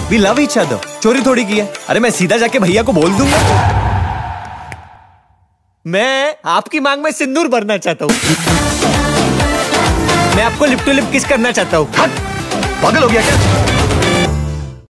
We love each other. चोरी थोड़ी की है। अरे मैं सीधा जाके भैया को बोल दूंगा। मैं आपकी मांग में सिंदूर भरना चाहता हूँ। मैं आपको लिप टू लिप किस करना चाहता हूँ। पागल हो गया क्या?